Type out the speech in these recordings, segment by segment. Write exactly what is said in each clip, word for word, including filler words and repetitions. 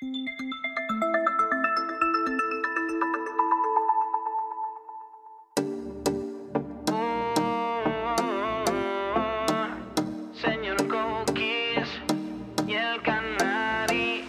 Señor Cookies y el Canario.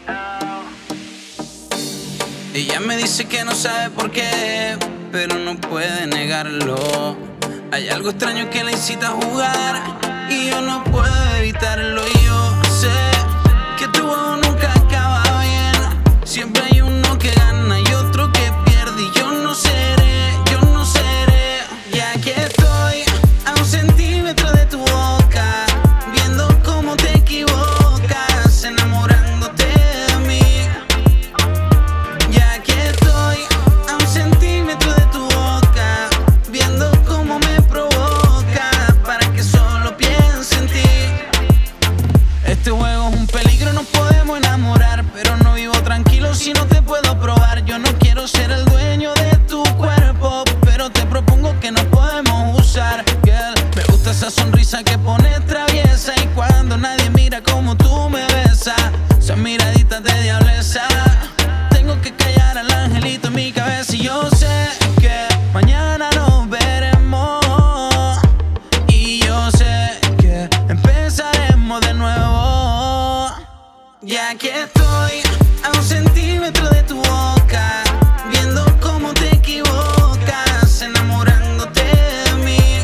Ella me dice que no sabe por qué, pero no puede negarlo. Hay algo extraño que la incita a jugar y yo no puedo evitarlo. Y yo sé que tu juego nunca acaba bien. Siempre hay uno que gana y otro que pierde. Y yo no seré, yo no seré. Ya que estoy a un centímetro de tu boca, viendo cómo te equivocas, enamorándote de mí. Ya que estoy a un centímetro de tu boca, viendo cómo me provoca, para que solo piense en ti. Este juego es un peligro, nos podemos enamorar, pero no vivo tranquilo si no te puedo probar. Yo no quiero ser el dueño de tu cuerpo, pero te propongo que nos podemos usar, girl. Me gusta esa sonrisa que pones traviesa, y cuando nadie mira como tú me besas, esas miraditas de diableza. Tengo que callar al angelito en mi cabeza, y yo sé que mañana nos veremos, y yo sé que empezaremos de nuevo. Ya que estoy a un centímetro de tu boca, viendo cómo te equivocas, enamorándote de mí.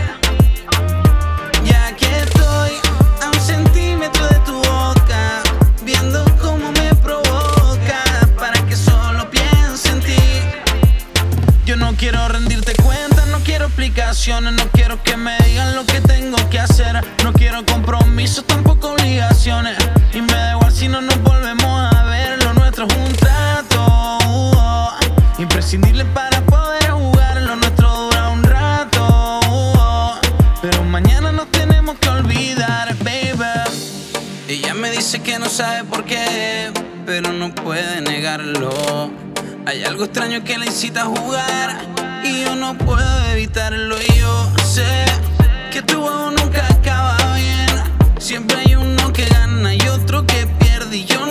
Ya que estoy a un centímetro de tu boca, viendo cómo me provoca, para que solo piense en ti. Yo no quiero rendirte cuentas, no quiero explicaciones, no quiero que me digan lo que tengo que hacer. No quiero compromisos, tampoco obligaciones, y me da igual si no nos volvemos a ver. Lo nuestro es un trato uh, imprescindible para poder jugar. Lo nuestro dura un rato uh, pero mañana nos tenemos que olvidar, baby. Ella me dice que no sabe por qué, pero no puede negarlo. Hay algo extraño que la incita a jugar y yo no puedo evitarlo. Y yo sé que tu juego nunca acaba bien. Siempre hay uno que gana y otro que pierde. Y yo